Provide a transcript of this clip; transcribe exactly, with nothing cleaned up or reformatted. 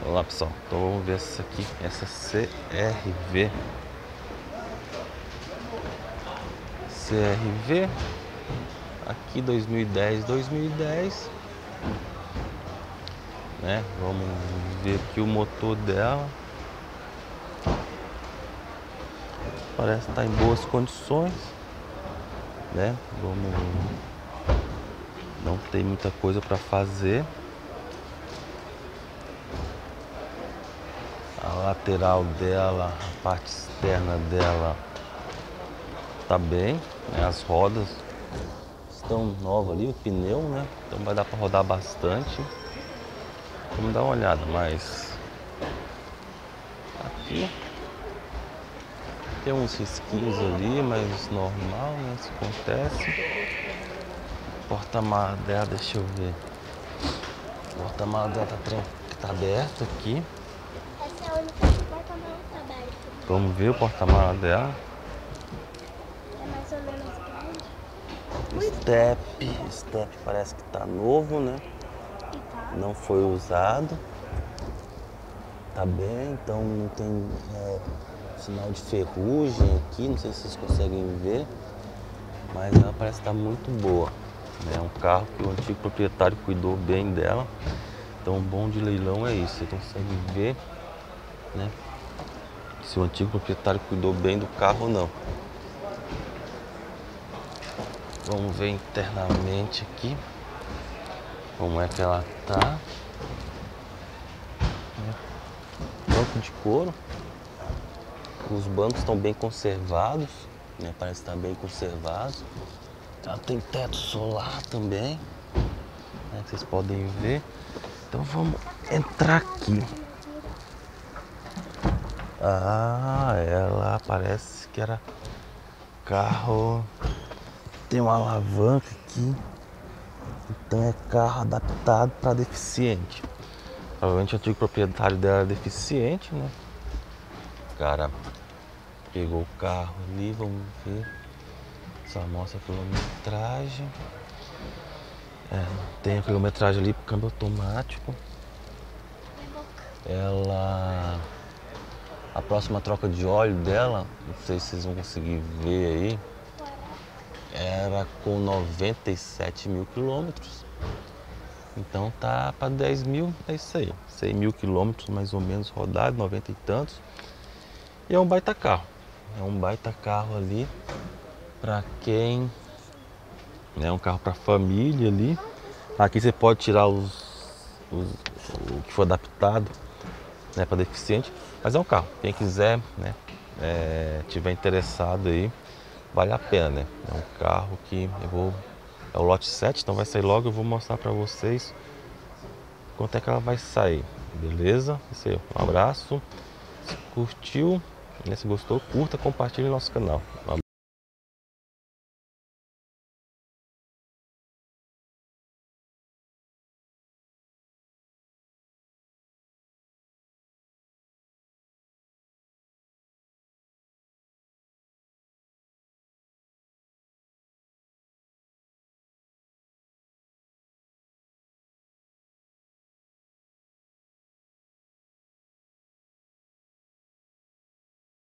Vamos lá, pessoal. Então vamos ver essa aqui, essa C R V. C R V. Aqui dois mil e dez, dois mil e dez. Né? Vamos ver aqui o motor dela. Parece estar em boas condições, né? Vamos... Não tem muita coisa para fazer. A lateral dela, a parte externa dela tá bem, né? As rodas estão novas ali, o pneu, né? Então vai dar para rodar bastante. Vamos dar uma olhada, mas aqui tem uns risquinhos ali, mas normal, né? Isso acontece. Porta-malas dela, deixa eu ver. O porta-malas dela tá, tá aberto aqui. Essa é a única que o porta-malas tá aberto. Vamos ver o porta-malas dela. É mais ou menos grande. Step, step parece que tá novo, né? E tá. Não foi usado. Tá bem, então não tem é, sinal de ferrugem aqui, não sei se vocês conseguem ver, mas ela parece estar muito boa. É um carro que o antigo proprietário cuidou bem dela. Então o bom de leilão é isso, você consegue ver, né, se o antigo proprietário cuidou bem do carro ou não. Vamos ver internamente aqui como é que ela tá. Banco de couro. Os bancos estão bem conservados, né? Parece estar bem conservado. Ela tem teto solar também, né? Que vocês podem ver. Então vamos entrar aqui. Ah, ela parece que era carro. Tem uma alavanca aqui. Então é carro adaptado para deficiente. Provavelmente o antigo proprietário dela era deficiente, né? O cara pegou o carro ali, vamos ver. Só mostra a quilometragem. É, tem a quilometragem ali pro câmbio automático. Ela... A próxima troca de óleo dela, não sei se vocês vão conseguir ver aí, era com noventa e sete mil quilômetros. Então tá para dez mil, é isso aí. cem mil quilômetros mais ou menos rodado, noventa e tantos. E é um baita carro. É um baita carro ali para quem... É um carro para família ali. Aqui você pode tirar os, os o que for adaptado, né, para deficiente. Mas é um carro. Quem quiser, né, é, tiver interessado aí, vale a pena, né? É um carro que eu vou... É o lote sete, então vai sair logo. Eu vou mostrar para vocês quanto é que ela vai sair. Beleza? Isso aí, um abraço. Se curtiu, né, se gostou, curta, compartilhe nosso canal. Um abraço.